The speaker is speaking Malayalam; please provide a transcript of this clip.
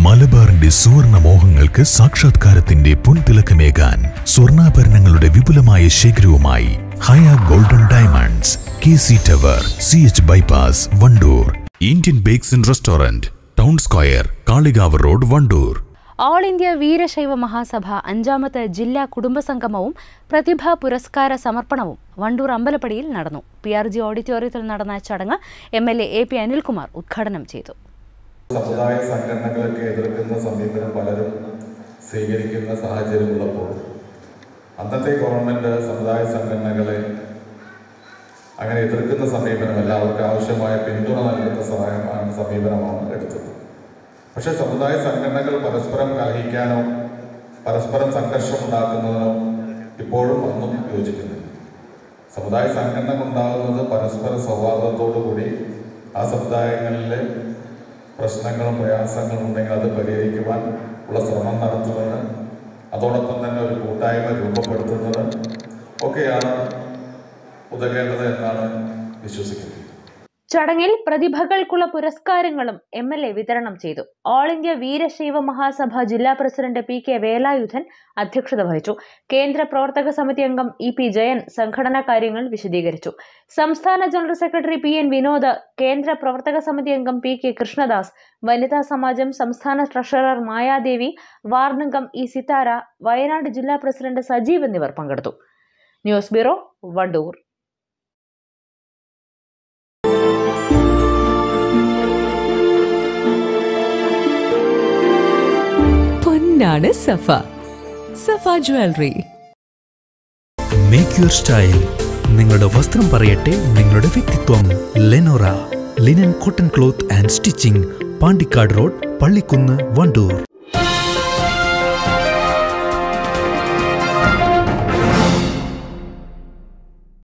മലബാറിന്റെ സുവർണ മോഹങ്ങൾക്ക് സാക്ഷാത്കാരത്തിന്റെ പൊൻതിളക്കമേകാൻ സ്വർണ്ണാഭരണങ്ങളുടെ വിപുലമായ ശേഖരവുമായി Haya golden diamonds, KC tower, CH bypass, Wandoor. Indian bakes and restaurant, town square, Kalikavu road, Wandoor. All India Veerashaiva Mahasabha 5ാമത്തെ ജില്ലാ കുടുംബസംഗമവും പ്രതിഭാ പുരസ്കാര സമർപ്പണവും വണ്ടൂർ അമ്പലപ്പടിയിൽ നടന്നു. PRG ഓഡിറ്റോറിയത്തിൽ നടന്ന ചടങ്ങ് MLA AP അനിൽകുമാർ ഉദ്ഘാടനം ചെയ്തു. സമുദായ സംഘടനകളൊക്കെ എതിർക്കുന്ന സമീപനം പലരും സ്വീകരിക്കുന്ന സാഹചര്യമുള്ളപ്പോൾ അന്നത്തെ ഗവൺമെൻറ് സമുദായ സംഘടനകളെ അങ്ങനെ എതിർക്കുന്ന സമീപനമല്ല, അവർക്ക് ആവശ്യമായ പിന്തുണ നൽകുന്ന സമീപനമാണ് എടുത്തത്. പക്ഷേ സമുദായ സംഘടനകൾ പരസ്പരം കലഹിക്കാനോ പരസ്പരം സംഘർഷമുണ്ടാക്കുന്നതിനോ ഇപ്പോഴും ഒന്നും യോജിക്കുന്നില്ല. സമുദായ സംഘടന ഉണ്ടാകുന്നത് പരസ്പര സൗഹാർദ്ദത്തോടു കൂടി ആ സമുദായങ്ങളിലെ പ്രശ്നങ്ങളും പ്രയാസങ്ങളും ഉണ്ടെങ്കിൽ അത് പരിഹരിക്കുവാൻ ഉള്ള ശ്രമം നടത്തുന്നത്, അതോടൊപ്പം തന്നെ ഒരു കൂട്ടായ്മ രൂപപ്പെടുത്തുന്നത് ഒക്കെയാണ് ഉതകേണ്ടത് എന്നാണ് വിശ്വസിക്കുന്നത്. ചടങ്ങിൽ പ്രതിഭകൾക്കുള്ള പുരസ്കാരങ്ങളും MLA വിതരണം ചെയ്തു. ഓൾ ഇന്ത്യ വീരശൈവ മഹാസഭ ജില്ലാ പ്രസിഡന്റ് PK വേലായുധൻ അധ്യക്ഷത വഹിച്ചു. കേന്ദ്ര പ്രവർത്തക സമിതി അംഗം EP ജയൻ സംഘടനാ കാര്യങ്ങൾ വിശദീകരിച്ചു. സംസ്ഥാന ജനറൽ സെക്രട്ടറി PN വിനോദ്, കേന്ദ്ര പ്രവർത്തക സമിതി അംഗം PK കൃഷ്ണദാസ്, വനിതാ സമാജം സംസ്ഥാന ട്രഷറർ മായാദേവി, വാർഡംഗം E സിതാര, വയനാട് ജില്ലാ പ്രസിഡന്റ് സജീവ് എന്നിവർ പങ്കെടുത്തു. News bureau, Wandoor. Safa jewellery. Make your style. നിങ്ങളുടെ വസ്ത്രം പറയട്ടെ നിങ്ങളുടെ വ്യക്തിത്വം. Lenora linen cotton cloth and stitching, Pandikkad road, Pallikunnu, Wandoor.